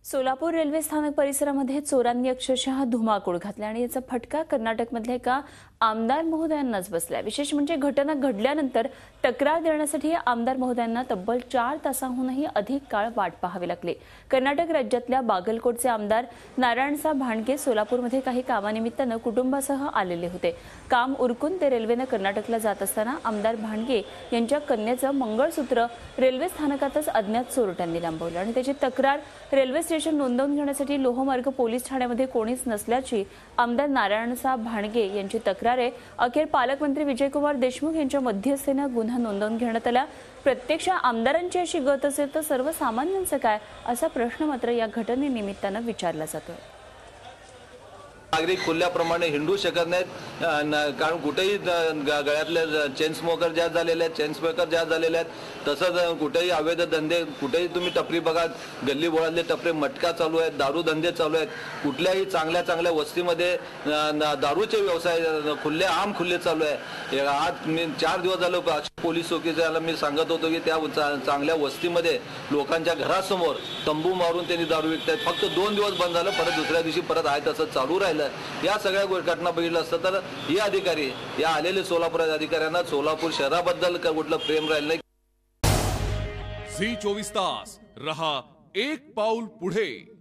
Solapur railway स्थानक परिसरामध्ये चोरांनी अक्षरशः धुमाकूळ घातला आणि याचा फटका कर्नाटकमधल्या एका आमदार महोदयांनाच बसला। विशेष म्हणजे घटना घडल्यानंतर तक्रार देण्यासाठी आमदार महोदयांना तब्बल 4 तासांहूनही अधिक काळ वाट पाहावी लागली। कर्नाटक राज्यातल्या बागलकोटचे आमदार नारायणसाहेब भाणगे सोलापूरमध्ये काही कामानिमित्ताने कुटुंबासह आलेले होते। काम उरकून ते रेल्वेने कर्नाटकला जात असताना आमदार भाणगे यांच्या कन्येचं मंगळसूत्र रेल्वे स्थानकातच अज्ञात चोरट्यांनी लांबवलं आणि त्याची तक्रार रेल्वे स्टेशन नोंदवून घेण्यासाठी लोहमार्ग पोलीस ठाण्यामध्ये कोणीच नसल्याची आमदार नारायणसाहेब भाणगे यांची तक्रार आहे। अखेर पालकमंत्री विजयकुमार देशमुख यांच्या मध्यस्थीने गुन्हा नोंदवून घेण्यात आला। प्रत्यक्ष आमदारांची अशी गत असेल तर सर्वसामान्यांचं काय असा प्रश्न मात्र या घटनेनिमित्ताने विचारला जातोय। नागरिक खुल्याप्रमाणे हिंडू शकत नाहीत, कारण कुठेही गळ्यातले चेन स्मोकर ज्या झालेले आहेत, चेन स्मोकर ज्या झालेले आहेत, तसंच कुठेही अवैध धंदे, कुठेही तुम्ही टपरी बघा, गल्ली बोळातले टपरे मटका चालू आहेत, दारू धंदे चालू आहेत। कुठल्याही चांगल्या वस्तीमध्ये दारूचे व्यवसाय खुले चालू आहे। आज मी 4 दिवस झालो पोलीस चौकीला मी सांगत होतो की त्या चांगल्या वस्तीमध्ये लोकांच्या घरासमोर तंबू मारून त्यांनी दारू विकतायत। फक्त 2 दिवस बंद झालं, परत दुसऱ्या दिवशी परत आहे तसं चालू राहिलं। या सगळ्या घटना बघितलं असतं तर हे अधिकारी, या आलेले सोलापूर अधिकाऱ्यांना सोलापूर शहराबद्दल कुठलं प्रेम राहिलं नाही। झी 24 तास रहा एक पाऊल पुढे।